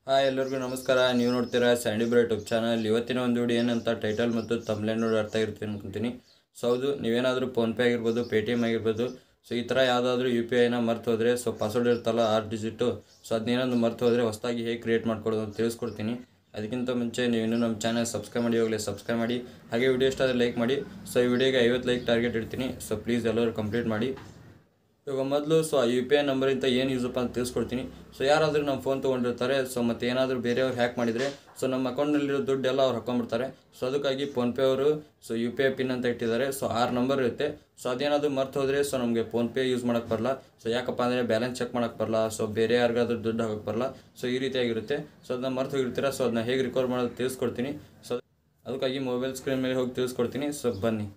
Hi ಎಲ್ಲರಿಗೂ ನಮಸ್ಕಾರ. ನೀವು ನೋಡ್ತೀರಾ ಸ್ಯಾಂಡಿ ಬ್ರೈಟ್ ಯೂಟ್ಯೂಬ್ ಚಾನಲ್. ಇವತ್ತಿನ ಒಂದು ವಿಡಿಯೋ ಏನಂತ ಟೈಟಲ್ ಮತ್ತು ತಮ್ಬ್ಲೈನ್ ನೋಡಿ ಅರ್ಥ ಆಗಿರ್ತೀನಿ ಅನ್ಕೊಂತೀನಿ. ಸೊ ಹೌದು, ನೀವೇನಾದರೂ ಫೋನ್ಪೇ ಆಗಿರ್ಬೋದು, ಪೇಟಿಎಮ್ ಆಗಿರ್ಬೋದು, ಸೊ ಈ ಥರ ಯಾವುದಾದ್ರೂ UPIನ ಮರ್ತು ಹೋದರೆ, ಸೊ ಪಾಸ್ವರ್ಡ್ ಇರ್ತಲ್ಲ 6 ಡಿಜಿಟು, ಸೊ ಅದನ್ನೇನಾದ್ರು ಮರ್ತು ಹೋದರೆ ಹೊಸದಾಗಿ ಹೇಗೆ ಕ್ರಿಯೇಟ್ ಮಾಡ್ಕೊಳ್ಳೋದು ಅಂತ ತಿಳಿಸ್ಕೊಡ್ತೀನಿ. ಅದಕ್ಕಿಂತ ಮುಂಚೆ ನೀವು ಇನ್ನೂ ನಮ್ಮ ಚಾನಲ್ ಸಬ್ಸ್ಕ್ರೈಬ್ ಮಾಡಿ, ಹೋಗಲಿ ಸಬ್ಸ್ಕ್ರೈಬ್ ಮಾಡಿ. ಹಾಗೆ ವಿಡಿಯೋ ಇಷ್ಟ ಆದರೆ ಲೈಕ್ ಮಾಡಿ. ಸೊ ಈ ವಿಡಿಯೋಗೆ 50 ಲೈಕ್ ಟಾರ್ಗೆಟ್ ಇಡ್ತೀನಿ. ಸೊ ಪ್ಲೀಸ್ ಎಲ್ಲರೂ ಕಂಪ್ಲೀಟ್ ಮಾಡಿ. ಇವಾಗ ಮೊದಲು ಸೊ UPI ನಂಬರಿಂದ ಏನು ಯೂಸಪ್ಪ ಅಂತ ತಿಳಿಸ್ಕೊಡ್ತೀನಿ. ಸೊ ಯಾರಾದರೂ ನಮ್ಮ ಫೋನ್ ತೊಗೊಂಡಿರ್ತಾರೆ, ಸೊ ಮತ್ತು ಏನಾದರೂ ಬೇರೆಯವ್ರು ಹ್ಯಾಕ್ ಮಾಡಿದರೆ, ಸೊ ನಮ್ಮ ಅಕೌಂಟ್ನಲ್ಲಿರೋ ದುಡ್ಡೆಲ್ಲ ಅವ್ರು ಹಾಕೊಂಡ್ಬಿಡ್ತಾರೆ. ಸೊ ಅದಕ್ಕಾಗಿ ಫೋನ್ಪೇ ಅವರು ಸೊ UPI ಪಿನ್ ಅಂತ ಇಟ್ಟಿದ್ದಾರೆ. ಸೊ 6 ನಂಬರ್ ಇರುತ್ತೆ. ಸೊ ಅದೇನಾದರೂ ಮರ್ತು ಹೋದರೆ ಸೊ ನಮಗೆ ಫೋನ್ಪೇ ಯೂಸ್ ಮಾಡೋಕ್ಕೆ ಬರಲ್ಲ. ಸೊ ಯಾಕಪ್ಪ ಅಂದರೆ ಬ್ಯಾಲೆನ್ಸ್ ಚೆಕ್ ಮಾಡೋಕ್ಕೆ ಬರಲ್ಲ, ಸೊ ಬೇರೆ ಯಾರಿಗಾದ್ರೂ ದುಡ್ಡು ಹಾಕೋಕ್ಕೆ ಬರಲ್ಲ. ಸೊ ಈ ರೀತಿಯಾಗಿರುತ್ತೆ. ಸೊ ಅದನ್ನ ಮರ್ತು ಹೋಗಿರ್ತೀರ. ಸೊ ಅದನ್ನ ಹೇಗೆ ರಿಕವರ್ ಮಾಡೋದು ತಿಳಿಸ್ಕೊಡ್ತೀನಿ. ಸೊ ಅದಕ್ಕಾಗಿ ಮೊಬೈಲ್ ಸ್ಕ್ರೀನ್ ಮೇಲೆ ಹೋಗಿ ತಿಳಿಸ್ಕೊಡ್ತೀನಿ. ಸೊ ಬನ್ನಿ.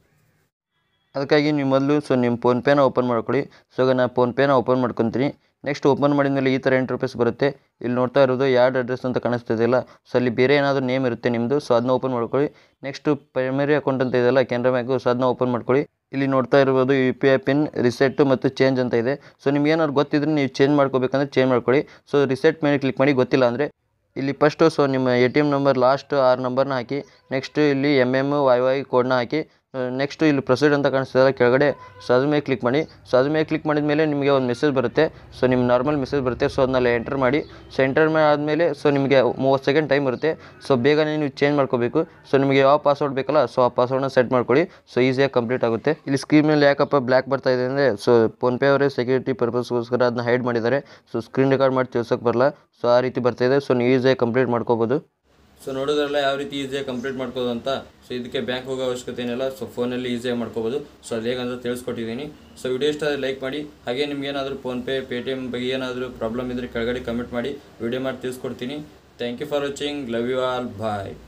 ಅದಕ್ಕಾಗಿ ನೀವು ಮೊದಲು ನಿಮ್ಮ ಫೋನ್ಪೇನ ಓಪನ್ ಮಾಡ್ಕೊಳ್ಳಿ. ಸೊ ಈಗ ನಾನು ಫೋನ್ಪೇನ ಓಪನ್ ಮಾಡ್ಕೊತೀನಿ. ನೆಕ್ಸ್ಟ್ ಓಪನ್ ಮಾಡಿದ ಮೇಲೆ ಈ ಥರ ಇಂಟರ್ಫೇಸ್ ಬರುತ್ತೆ. ಇಲ್ಲಿ ನೋಡ್ತಾ ಇರೋದು ಯಾರ್ಡ್ ಅಡ್ರೆಸ್ ಅಂತ ಕಾಣಿಸ್ತಿದೆಯಲ್ಲ, ಸೊ ಅಲ್ಲಿ ಬೇರೆ ಏನಾದರೂ ನೇಮ್ ಇರುತ್ತೆ ನಿಮ್ಮದು. ಸೊ ಅದನ್ನ ಓಪನ್ ಮಾಡ್ಕೊಳ್ಳಿ. ನೆಕ್ಸ್ಟು ಪ್ರೈಮರಿ ಅಕೌಂಟ್ ಅಂತ ಇದೆಯಲ್ಲ, ಕೆನರಾ ಬ್ಯಾಂಕು, ಸೊ ಅದನ್ನ ಓಪನ್ ಮಾಡ್ಕೊಳ್ಳಿ. ಇಲ್ಲಿ ನೋಡ್ತಾ ಇರ್ಬೋದು UPI ಪಿನ್ ರಿಸೆಟ್ ಮತ್ತು ಚೇಂಜ್ ಅಂತ ಇದೆ. ಸೊ ನಿಮ್ಗೆ ಏನಾದ್ರು ಗೊತ್ತಿದ್ರೆ ನೀವು ಚೇಂಜ್ ಮಾಡ್ಕೋಬೇಕಂದ್ರೆ ಚೇಂಜ್ ಮಾಡ್ಕೊಳ್ಳಿ. ಸೊ ರಿಸೆಟ್ ಮೇಲೆ ಕ್ಲಿಕ್ ಮಾಡಿ. ಗೊತ್ತಿಲ್ಲ ಅಂದರೆ ಇಲ್ಲಿ ಫಸ್ಟು ಸೊ ನಿಮ್ಮ ATM ನಂಬರ್ ಲಾಸ್ಟ್ 6 ನಂಬರ್ನ ಹಾಕಿ. ನೆಕ್ಸ್ಟು ಇಲ್ಲಿ MMYY ಕೋಡ್ನ ಹಾಕಿ. ನೆಕ್ಸ್ಟು ಇಲ್ಲಿ ಪ್ರೊಸೀಡ್ ಅಂತ ಕಾಣಿಸ್ತದಲ್ಲ ಕೆಳಗಡೆ, ಸೊ ಅದ್ರ ಮೇಲೆ ಕ್ಲಿಕ್ ಮಾಡಿ. ಸೊ ಅದ್ರ ಮೇಲೆ ಕ್ಲಿಕ್ ಮಾಡಿದ ಮೇಲೆ ನಿಮಗೆ ಒಂದು ಮೆಸೇಜ್ ಬರುತ್ತೆ. ಸೊ ನಿಮ್ಮ ನಾರ್ಮಲ್ ಮೆಸೇಜ್ ಬರುತ್ತೆ. ಸೊ ಅದನ್ನೆಲ್ಲ ಎಂಟರ್ ಮಾಡಿ. ಸೊ ಎಂಟರ್ ಆದಮೇಲೆ ಸೊ ನಿಮಗೆ 30 ಸೆಕೆಂಡ್ ಟೈಮ್ ಇರುತ್ತೆ. ಸೊ ಬೇಗನೆ ನೀವು ಚೇಂಜ್ ಮಾಡ್ಕೋಬೇಕು. ಸೊ ನಿಮಗೆ ಯಾವ ಪಾಸ್ವರ್ಡ್ ಬೇಕಲ್ಲ, ಸೊ ಆ ಪಾಸ್ವರ್ಡ್ನ ಸೆಟ್ ಮಾಡ್ಕೊಳ್ಳಿ. ಸೊ ಈಸಿಯಾಗಿ ಕಂಪ್ಲೀಟ್ ಆಗುತ್ತೆ. ಇಲ್ಲಿ ಸ್ಕ್ರೀನ್ ಮೇಲೆ ಯಾಕಪ್ಪ ಬ್ಲ್ಯಾಕ್ ಬರ್ತಾ ಇದೆ ಅಂದರೆ, ಸೊ ಫೋನ್ಪೇ ಅವರೇ ಸೆಕ್ಯೂರಿಟಿ ಪರ್ಪಸ್ಗೋಸ್ಕರ ಅದನ್ನ ಹೈಡ್ ಮಾಡಿದ್ದಾರೆ. ಸೊ ಸ್ಕ್ರೀನ್ ರೆಕಾರ್ಡ್ ಮಾಡಿ ತಿಳ್ಸೋಕ್ಕೆ ಬರಲ್ಲ. ಸೊ ಆ ರೀತಿ ಬರ್ತಾಯಿದೆ. ಸೊ ನೀವು ಈಸಿಯಾಗಿ ಕಂಪ್ಲೀಟ್ ಮಾಡ್ಕೋಬೋದು. ಸೊ ನೋಡೋದ್ರಲ್ಲ ಯಾವ ರೀತಿ ಈಸಿಯಾಗಿ ಕಂಪ್ಲೀಟ್ ಮಾಡ್ಕೋದು ಅಂತ. ಸೊ ಇದಕ್ಕೆ ಬ್ಯಾಂಕ್ ಹೋಗೋ ಅವಶ್ಯಕತೆ ಏನಿಲ್ಲ. ಸೊ ಫೋನಲ್ಲಿ ಈಸಿಯಾಗಿ ಮಾಡ್ಕೋಬೋದು. ಸೊ ಅದು ಹೇಗಂತ ತಿಳಿಸ್ಕೊಟ್ಟಿದ್ದೀನಿ. ಸೊ ವಿಡಿಯೋ ಇಷ್ಟ ಆದರೆ ಲೈಕ್ ಮಾಡಿ. ಹಾಗೆ ನಿಮ್ಗೆ ಏನಾದರೂ ಫೋನ್ಪೇ, ಪೇಟಿಎಮ್ ಬಗ್ಗೆ ಏನಾದರೂ ಪ್ರಾಬ್ಲಮ್ ಇದ್ದರೆ ಕೆಳಗಡೆ ಕಮೆಂಟ್ ಮಾಡಿ. ವಿಡಿಯೋ ಮಾಡಿ ತಿಳಿಸ್ಕೊಡ್ತೀನಿ. Thank you for watching. Love you all. Bye.